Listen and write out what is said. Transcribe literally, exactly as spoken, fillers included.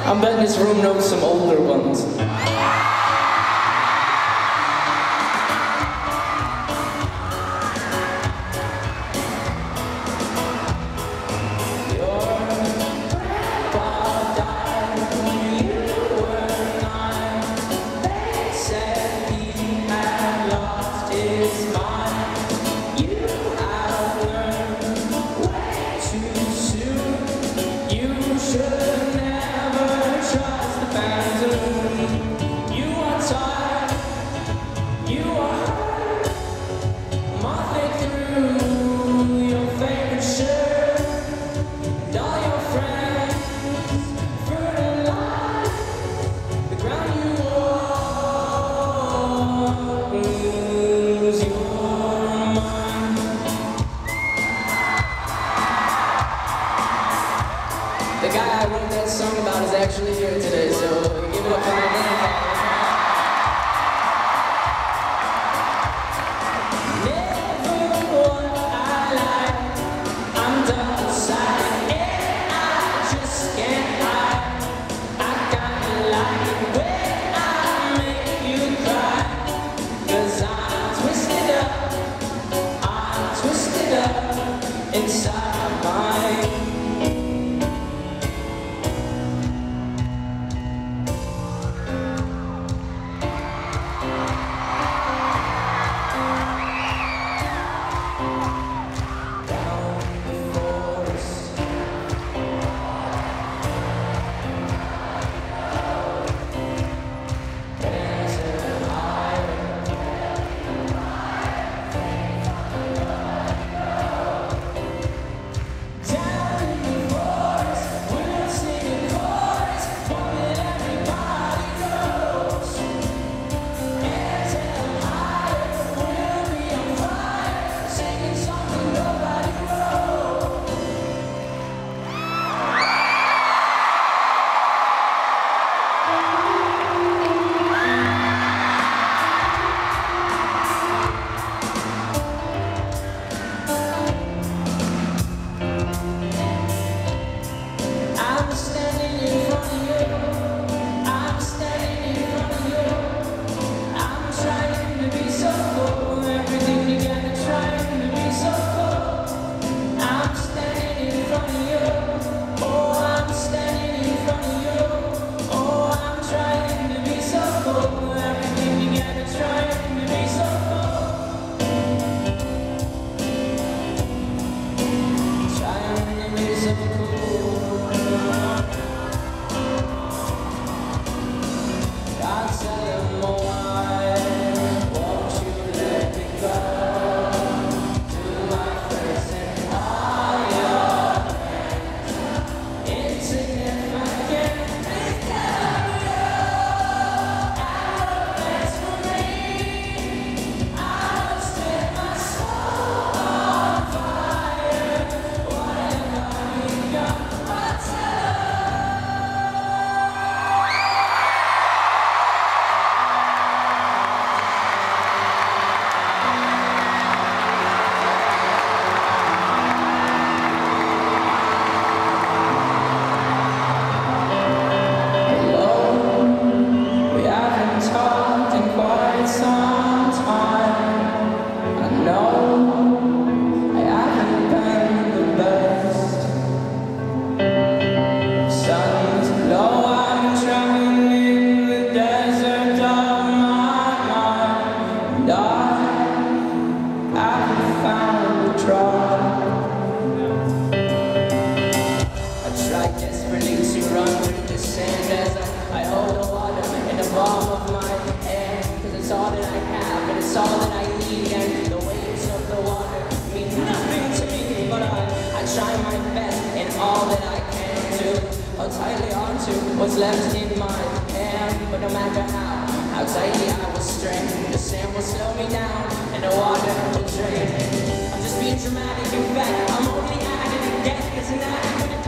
I'm betting this room knows some older ones. The guy I wrote that song about is actually here today, so give it up for my grandfather. Never what I like, I'm double-sided, and I just can't hide. I kinda like it when I make you cry, 'cause I'm twisted up, I'm twisted up inside my mind. It's all that I have, and it's all that I need, and the waves of the water mean nothing to me, but I, I try my best in all that I can do, hold tightly onto what's left in my hand, but no matter how, how tightly I will strain, the sand will slow me down, and the water will drain. I'm just being dramatic, in fact, I'm only at it again, it's an act.